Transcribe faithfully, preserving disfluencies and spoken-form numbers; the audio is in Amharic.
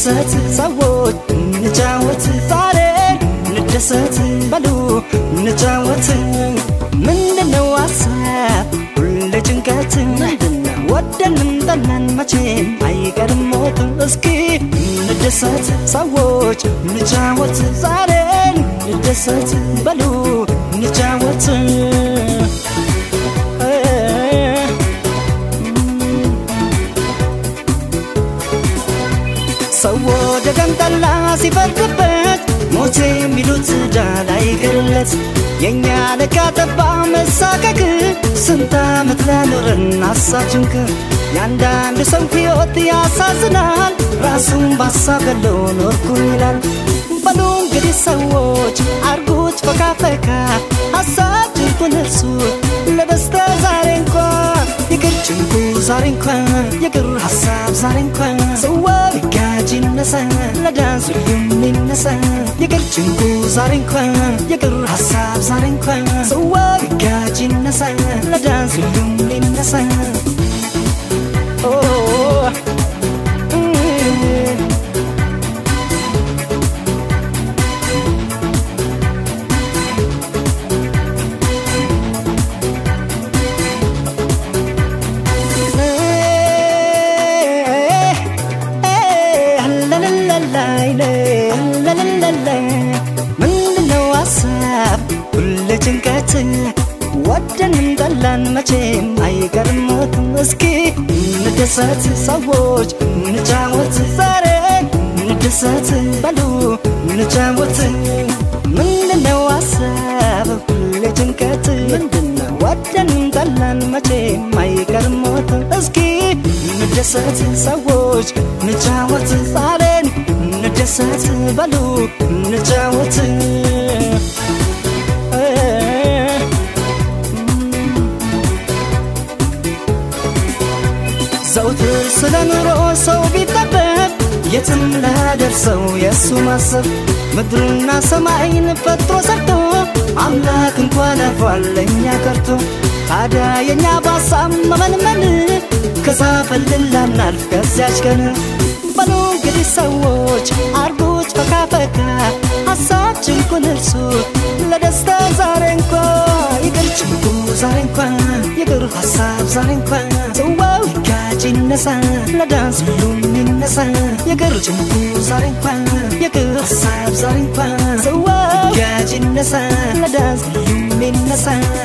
ندست سوت نجاوت زارين ندست بلو نجاوت من النواسب كل جنكات ودن دنن مچين አይቀርሞት እስኪ ندست سوت نجاوت زارين ندست بلو نجاوت سووا دغن طلا ሲፈርድበት ሞቴ ሚሉት ዳላይ ገርለት የኛ ለካተባ መሳቀቅ ስንት አመት ለኖርን አሳጭንክ ያንዳንድ ሰው ህይወት ያሳዝናል ራሱን ባሳበለው ኖርኩ ይላል በሉ እንግዲህ ሰዎች አርጉት ፈካፈካ ሐሳብን ኩነሱ ለደስታ ዛሬ እንኳን ይቅርጭንኩ ዛሬ እንኳን ይቅር ሐሳብ ዛሬ እንኳን ሰዋል ጋጂነሳ ለዳንስ ይምነሳ ይቅርጭንኩ ዛሬ እንኳን ይቅር ሐሳብ ዛሬ እንኳን ሰዋል ጋጂነሳ ለዳንስ ይምነሳ ኦ ودن دلان مچم አይቀርሞት እስኪ ندست ሰዎች نجاوت زارين ندست በሉ نجاوت ምንድነው ሐሳብ ሁሌ ጭንቀት ምንድነው ወደን ደላን መቼም አይቀርሞት እስኪ ندست ሰዎች نجاوت زارين ندست በሉ نجاوت زوتر سلنرو سو بيتبب يتم لا درسو يسو ماسب مدرنا سماين فترو سرتو عملاك انكوانا فعلن يكرتو هذا ينيا باسام ممن من كساف الليلا نعرف كزياش كان بلو قدي سووش عربوش فكا فكا حساب جنكو نرسوت لدستا زارنكو يقر جنكو زارنكو يقر حساب زارنكو سواو جنسا لدانس لومينسا يقر جنكو زارنكو يقر حساب زارنكو سواو جنسا لدانس لومينسا